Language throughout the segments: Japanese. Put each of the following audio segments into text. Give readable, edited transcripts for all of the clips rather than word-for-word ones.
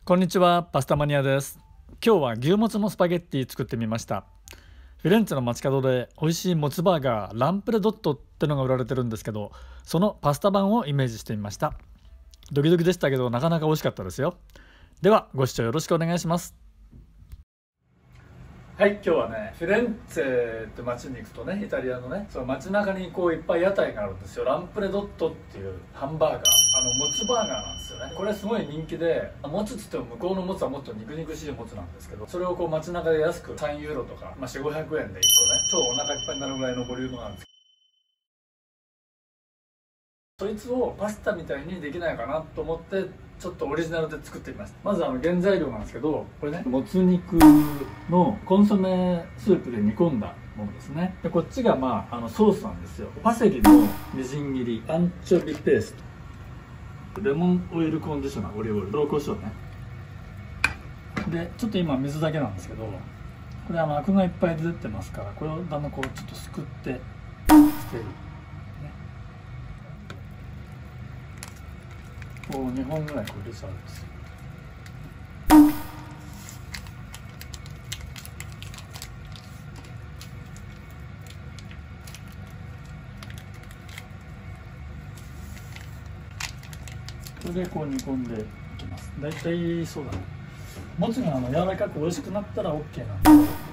こんにちは、パスタマニアです。今日は牛もつのスパゲッティ作ってみました。フィレンツェの街角で美味しいもつバーガーランプレドットってのが売られてるんですけど、そのパスタ版をイメージしてみました。ドキドキでしたけどなかなか美味しかったですよ。ではご視聴よろしくお願いします。はい、今日はねフィレンツェって街に行くとね、イタリアのねその街中にこういっぱい屋台があるんですよ。ランプレドットっていうハンバーガー、もつバーガーなんですよね。これすごい人気で、もつっつっても向こうのもつはもっと肉々しいもつなんですけど、それをこう街中で安く3ユーロとか、4、500円で1個ね、超お腹いっぱいになるぐらいのボリュームなんです。そいつをパスタみたいにできないかなと思ってちょっとオリジナルで作ってみました。まず原材料なんですけど、これねもつ肉のコンソメスープで煮込んだものですね。でこっちがソースなんですよ。パセリのみじん切り、アンチョビペースト、レモンオイルコンディショナー、オリーブオイル、黒胡椒ね。でちょっと今水だけなんですけど、これアクがいっぱい出てますから、これをだんだんこうちょっとすくって捨てる。こう2本ぐらいこう入れちゃうんですよ。これでこう煮込んでいきます。だいたいそうだね、もつが柔らかく美味しくなったら OK なんで。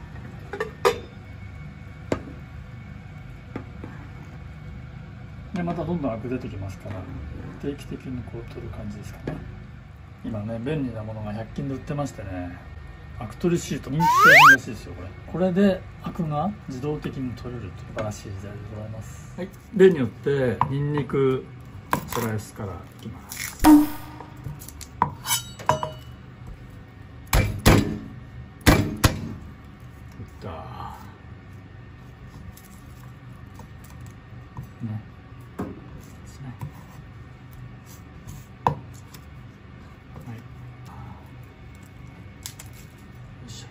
でまたどんどんアク出てきますから、定期的にこう取る感じですかね。今ね便利なものが100均で売ってましてね、アク取りシート、人気商品らしいですよ。これでアクが自動的に取れるという素晴らしい時代でございます。はい、例によってニンニクスライスからいきます。ね、ですね。はい。よいしょ。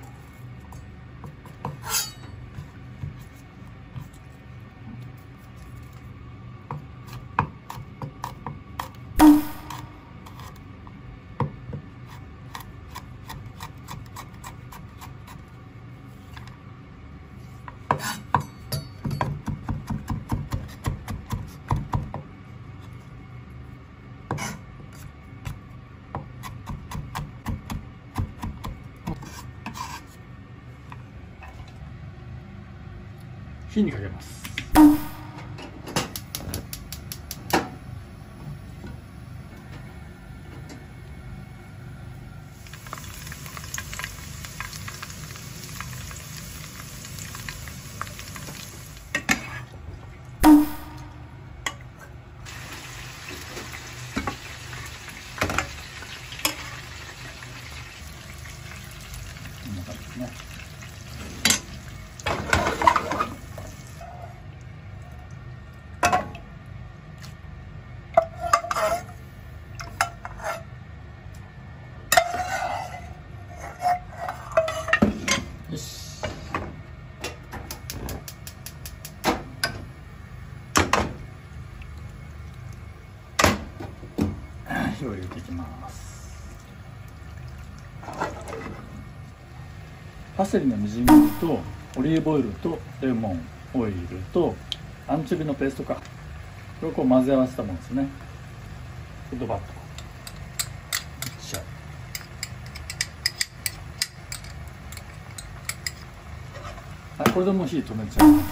火にかけます。こんな感じですね。よし。火を入れていきます。パセリのみじん切りとオリーブオイルとレモンオイルとアンチョビのペーストか、これをこう混ぜ合わせたものですね。ドバッといっちゃう。はい、これでもう火止めちゃいます。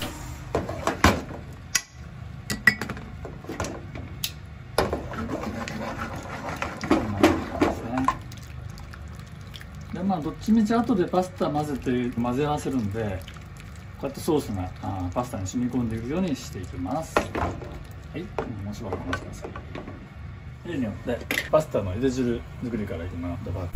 でどっちみち後でパスタ混ぜて混ぜ合わせるんで、こうやってソースがパスタに染み込んでいくようにしていきます。はい、もうしばらくお待ちください。例によってパスタの茹で汁作りからいきます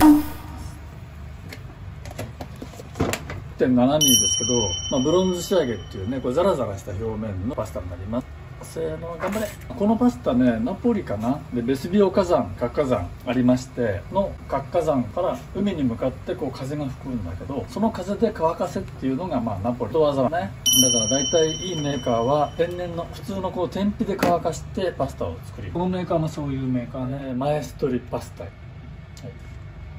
。1.7 ミリですけど、ブロンズ仕上げっていうね、これザラザラした表面のパスタになります。せーの、頑張れ。このパスタね、ナポリかなで、ベスビオ火山、活火山ありまして、の活火山から海に向かってこう風が吹くんだけど、その風で乾かせっていうのがナポリと技ね。だから大体いいメーカーは天然の普通のこう天日で乾かしてパスタを作り、このメーカーもそういうメーカーね、マエストリパスタ、はい、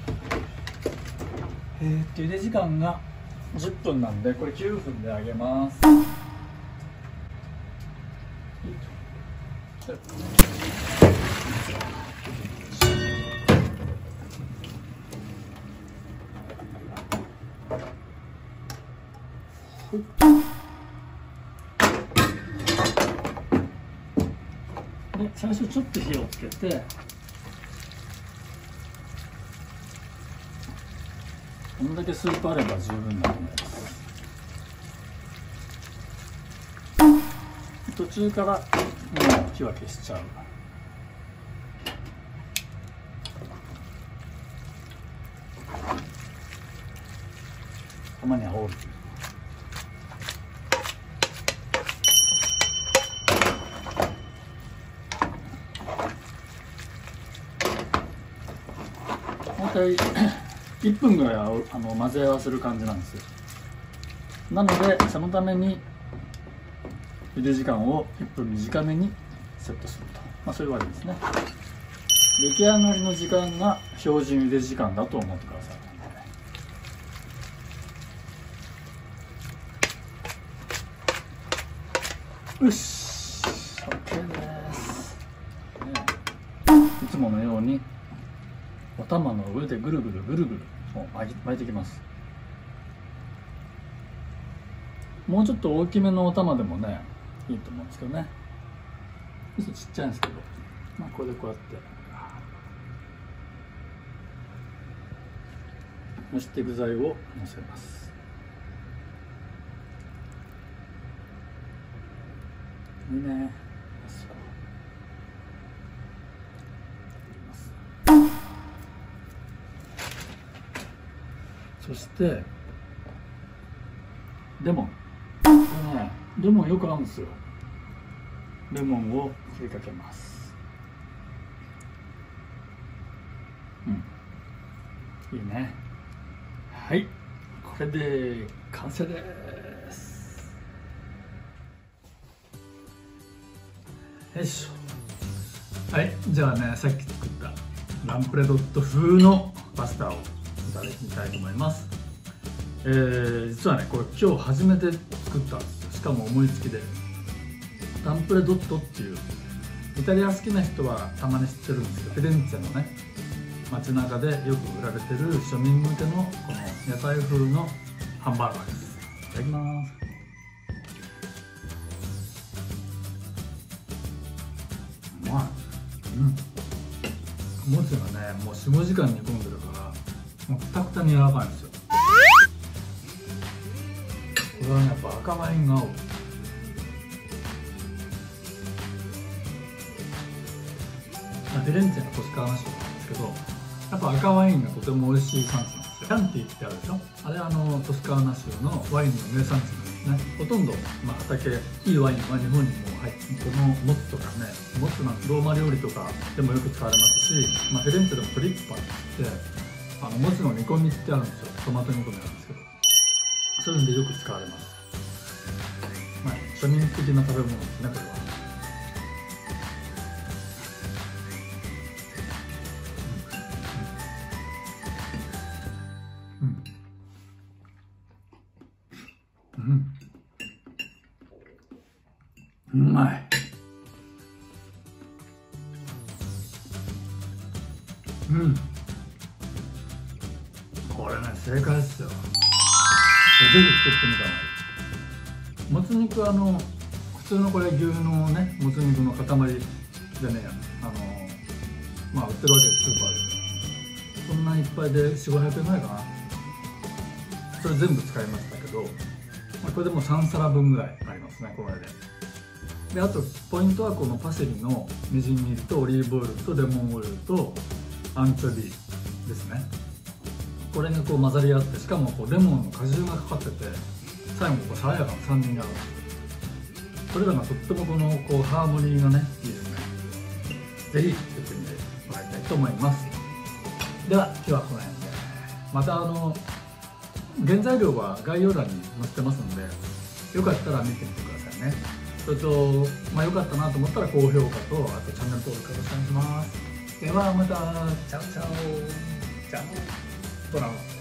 茹で時間が10分なんで、これ9分で揚げます。で、最初ちょっと火をつけて、こんだけスープあれば十分だと思います。途中からもう火は消しちゃう。たまには煽る。大体1分ぐらいは混ぜ合わせる感じなんですよ。なのでそのために茹で時間を1分短めにセットすると、そういうわけですね。出来上がりの時間が標準茹で時間だと思ってください。よし、 OK です。いつものようにお玉の上でぐるぐるぐるぐる巻いていきます。もうちょっと大きめのお玉でもねいいと思うんですけどね。ちょっとちっちゃいんですけど、これでこうやってそして具材をのせます。いいね。そしてレモン、これね、レモンよく合うんですよ。レモンを振りかけます。いいね。はい、これで完成です。よいしょ。はい、じゃあね、さっき作ったランプレドット風のパスタをいただきたいと思います。実はね、これ今日初めて作ったんですよ。しかも思いつきで。ランプレドットっていうイタリア好きな人はたまに知ってるんですけど、フィレンツェのね街中でよく売られてる庶民向けのこの野菜風のハンバーガーです。いただきます。うまい。もつがね、もう 4,5 時間煮込んでるからもうくたくたに柔らかいんですよ。これはね、やっぱ赤ワインが合う。フィレンツェのトスカーナ州なんですけど、やっぱ赤ワインがとても美味しい産地なんですよ。キャンティってあるでしょ。あれトスカーナ州のワインの名産地なんですね。ほとんど、畑いいワインは日本にも入って、このモツとかね、モツなんてローマ料理とかでもよく使われますし、フィレンツェでもトリッパーって言ってモツの煮込みってあるんですよ。トマト煮込みなんですけど、そういうのでよく使われます。庶民的な食べ物ですね、これは。うまい。これね、正解ですよ。ぜひ作ってみた方がいい。もつ肉は普通のこれ牛のね、もつ肉の塊でね、売ってるわけです、スーパーで。そんないっぱいで4、500円ぐらいかな。それ全部使いましたけど、これでもう3皿分ぐらいありますね、これで。で、あとポイントはこのパセリのみじん切りとオリーブオイルとレモンオイルとアンチョビですね。これがこう混ざり合って、しかもレモンの果汁がかかってて、最後爽やかな酸味があるんですよ。それらがとってもハーモニーがね、いいですね。ぜひ作ってみてもらいたいと思います。では今日はこの辺で。また原材料は概要欄に載せてますので、よかったら見てみてくださいね。それと、よかったなと思ったら高評価と、あとチャンネル登録よろしくお願いします。ではまた、チャオチャオ。 じゃあドラマ